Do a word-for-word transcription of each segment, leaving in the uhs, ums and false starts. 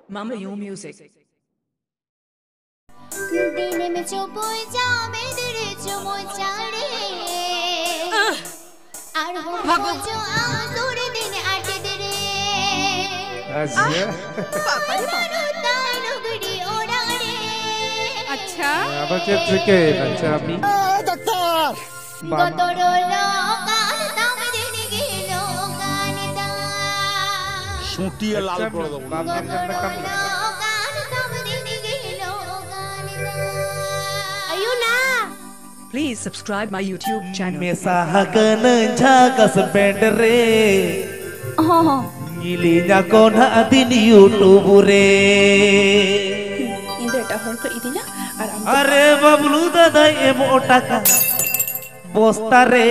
Mama You Music. दिन में चुपोय जामे दिरे चुपोय चारे आर हो जो आसुर दिन आटे दिरे अच्छा पापा रे पापा ताई नगरी ओडारे अच्छा अब चेप चुके अच्छा अभी डॉक्टर गोतरो लोकान ताम दिन गेलो गानिदा छुट्टी लाल कर दो गोतरो लोकान ताम दिन गेलो गानिदा अयो ना Please subscribe my YouTube channel. Mesahakan jagas bendere oh Ilinya kona adin YouTube re Ini eta hor ko idina ar am Are bablu dada em otaka bosta re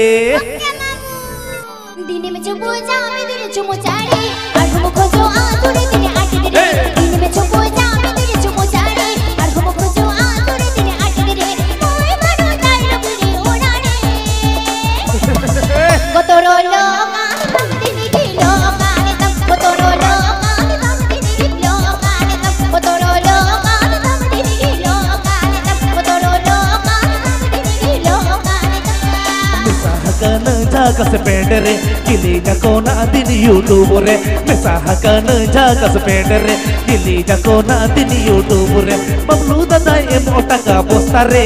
दिन में चुपो जामे दिरे चुमो चारे आर हो खोजो आतुरे दिने आटे दिरे दिन में चुपो जामे दिरे चुमो चारे आर हो खोजो आतुरे दिने आटे दिरे ओए मनो ताई रबुरी ओडारे गोतरो लोका तम दिने गिलो काने तम गोतरो लोका तम दिने गिलो काने तम गोतरो लोका तम दिने गिलो काने तम गोतरो लोका तम दिने गिलो काने तम Mesahakan jagas bendere Ilinya kona adin YouTube re Mesahakan jagas bendere Ilinya kona adin YouTube re bablu dada em otaka bosta re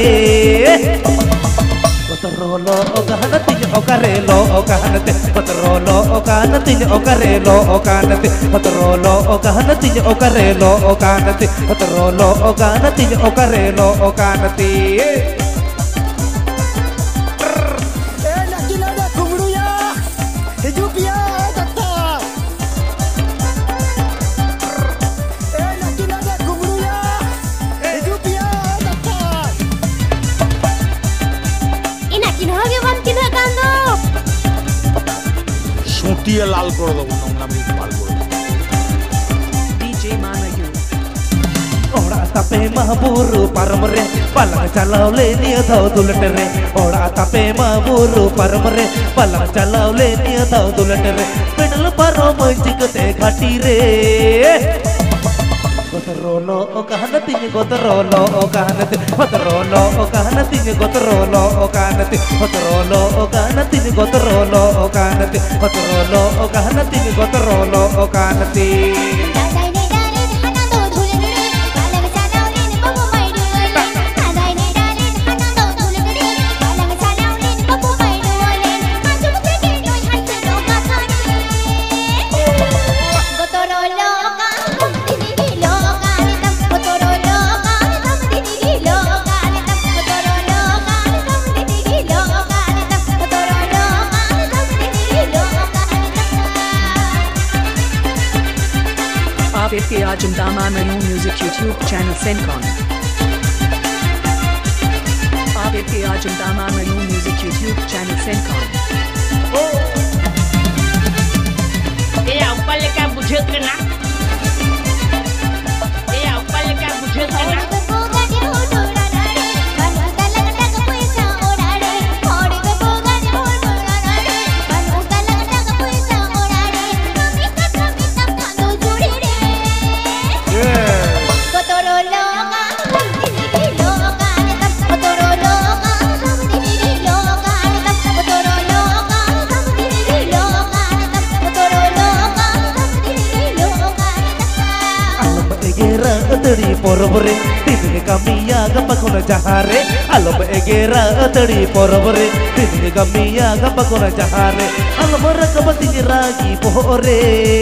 Patrolo oganati okarelo oganati patrolo oganati okarelo oganati patrolo oganati okarelo oganati patrolo oganati okarelo oganati eh lagi nada kumru ya hidup ya dokter eh lagi nada kumru ya hidup ya dokter ina kinhage bam kinhagando छुट्टी लाल कर दो नंगला में लाल कर D J Mama You. Ora tape mahburu parmre palang chalao le niya thau dulatre Ora tape mahburu parmre palang chalao le niya thau dulatre pedal paro manchik te ghati re Gotrolo oganati gotrolo oganati gotrolo oganati gotrolo oganati gotrolo oganati gotrolo oganati gotrolo oganati gotrolo oganati दादाई ने डाले हना दो धुले रे बालग चालावले ने बबू माइडू वाले दादाई ने डाले हना दो धुले रे बालग चालावले ने बबू माइडू वाले आजू मुके के नोय हट रो काथानी गोतरो लोका तम दिनी गिलो काने तम गोतरो लोका तम दिनी गिलो काने तम गोतरो लोका तम दिनी गिलो काने तम गोतरो लोका तम दिनी गिलो काने तम आप इसके आजमदा Mama You Music YouTube channel Sencon. आप इसके आजमदा Mama You Music YouTube channel Sencon. Eh, apa leka bujuk kena? Eh, apa leka bujuk kena? Tadi porobore tini kamiya gapakona jahare alom egera tadi porobore tini kamiya gapakona jahare alom rakabati ragi pohore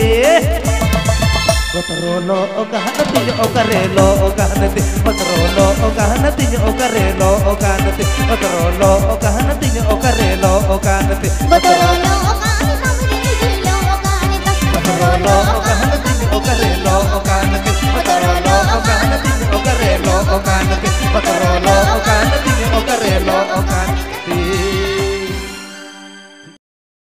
Gotrolo oganati okarelo oganati Gotrolo oganati okarelo oganati Gotrolo oganati okarelo oganati Gotrolo oganati